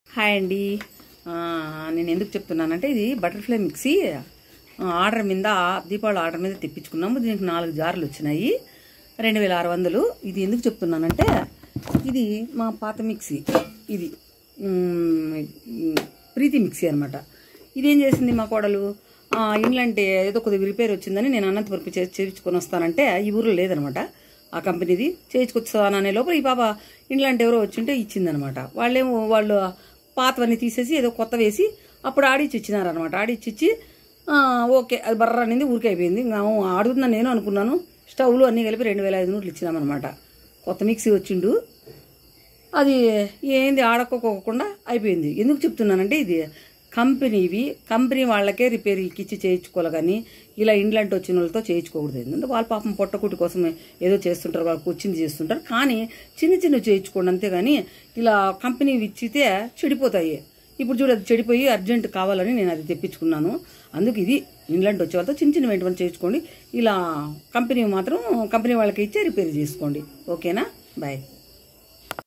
Hi అండి. నేను ఎందుకు చెప్తున్నానంటే ఇది బటర్ఫ్లై మిక్సీ ఆర్డర్ మీద దీపావళి ఆర్డర్ మీద తెప్పించుకున్నాము. దీనికి 4 జార్లు వచ్చినాయి, 2600. ఇది ఎందుకు చెప్తున్నానంటే ఇది మా పాత మిక్సీ, ఇది ప్రీతి మిక్సీ అనమాట. ఇదేం చేసింది మా కోడలు, ఇండ్లంటే ఏదో కొద్దిగా రిపేర్ వచ్చిందని నేను అనంతపురం చేయించుకొని వస్తానంటే ఈ ఊరిలో లేదనమాట ఆ కంపెనీది. చేయించుకొస్తాననే లోపల ఈ పాప ఇండ్లంటే ఎవరో వచ్చింటే ఇచ్చిందనమాట. వాళ్ళు పాతవన్నీ తీసేసి ఏదో కొత్త వేసి అప్పుడు ఆడిచ్చి ఇచ్చినారనమాట. ఆడిచ్చి ఓకే అది బర్ర అనేది ఊరికి అయిపోయింది. ఇంకా ఆడుతుందని నేను అనుకున్నాను. స్టవ్లు అన్నీ కలిపి 2500 ఇచ్చినామన్నమాట. కొత్త మిక్సీ వచ్చిండు, అది ఏంది ఆడకోకుండా అయిపోయింది. ఎందుకు చెప్తున్నానంటే ఇది కంపెనీ వాళ్ళకే రిపేర్కి ఇచ్చి చేయించుకోవాలి, కానీ ఇలా ఇండ్లంటే వచ్చిన వాళ్ళతో చేయించుకోకూడదు. ఎందుకంటే వాళ్ళ పాపం పొట్టకుటి కోసం ఏదో చేస్తుంటారు, వాళ్ళకి వచ్చింది చేస్తుంటారు. కానీ చిన్న చేయించుకోండి అంతేగాని ఇలా కంపెనీ ఇచ్చితే చెడిపోతాయి. ఇప్పుడు చూడదు చెడిపోయి అర్జెంట్ కావాలని నేను అది తెప్పించుకున్నాను. అందుకు ఇది ఇండ్లంటే వచ్చే వాళ్ళతో చిన్న వెంటనే చేయించుకోండి. ఇలా కంపెనీ వాళ్ళకి ఇచ్చే రిపేర్ చేసుకోండి. ఓకేనా? బాయ్.